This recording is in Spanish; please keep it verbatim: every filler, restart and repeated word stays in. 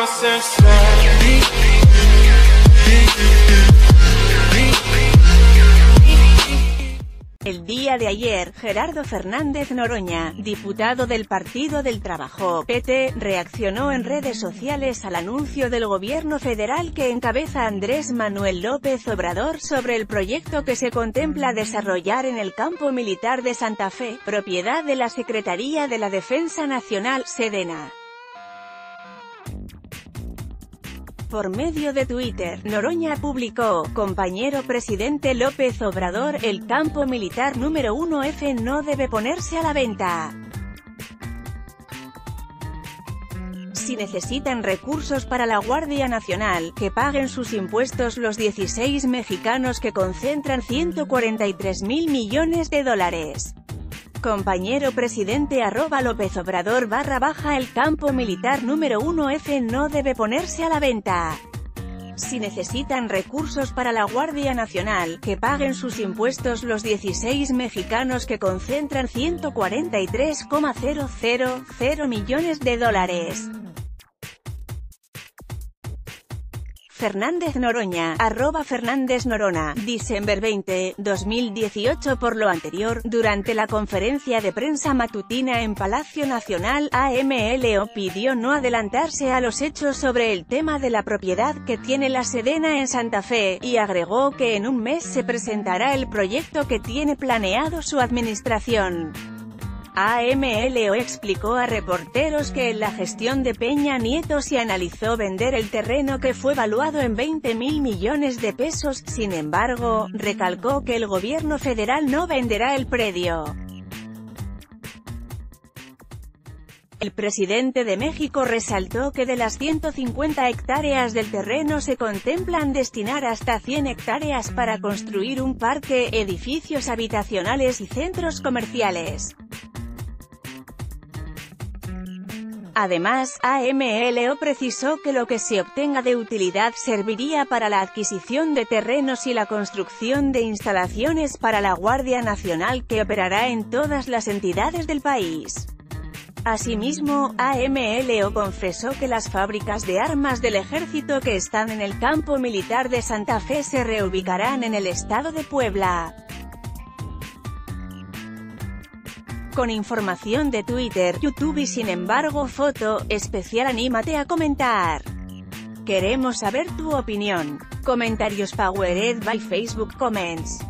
El día de ayer, Gerardo Fernández Noroña, diputado del Partido del Trabajo, P T, reaccionó en redes sociales al anuncio del gobierno federal que encabeza Andrés Manuel López Obrador sobre el proyecto que se contempla desarrollar en el campo militar de Santa Fe, propiedad de la Secretaría de la Defensa Nacional, Sedena. Por medio de Twitter, Noroña publicó: compañero presidente López Obrador, el campo militar número uno F no debe ponerse a la venta. Si necesitan recursos para la Guardia Nacional, que paguen sus impuestos los dieciséis mexicanos que concentran ciento cuarenta y tres mil millones de dólares. Compañero presidente arroba López Obrador barra baja el campo militar número uno F no debe ponerse a la venta. Si necesitan recursos para la Guardia Nacional, que paguen sus impuestos los dieciséis mexicanos que concentran ciento cuarenta y tres coma cero cero cero millones de dólares. Fernández Noroña, arroba Fernández Norona, Diciembre veinte, dos mil dieciocho. Por lo anterior, durante la conferencia de prensa matutina en Palacio Nacional, AMLO pidió no adelantarse a los hechos sobre el tema de la propiedad que tiene la Sedena en Santa Fe, y agregó que en un mes se presentará el proyecto que tiene planeado su administración. AMLO explicó a reporteros que en la gestión de Peña Nieto se analizó vender el terreno que fue valuado en veinte mil millones de pesos, sin embargo, recalcó que el gobierno federal no venderá el predio. El presidente de México resaltó que de las ciento cincuenta hectáreas del terreno se contemplan destinar hasta cien hectáreas para construir un parque, edificios habitacionales y centros comerciales. Además, AMLO precisó que lo que se obtenga de utilidad serviría para la adquisición de terrenos y la construcción de instalaciones para la Guardia Nacional que operará en todas las entidades del país. Asimismo, AMLO confesó que las fábricas de armas del ejército que están en el campo militar de Santa Fe se reubicarán en el estado de Puebla. Con información de Twitter, YouTube y sin embargo foto, especial anímate a comentar. Queremos saber tu opinión. Comentarios powered by Facebook Comments.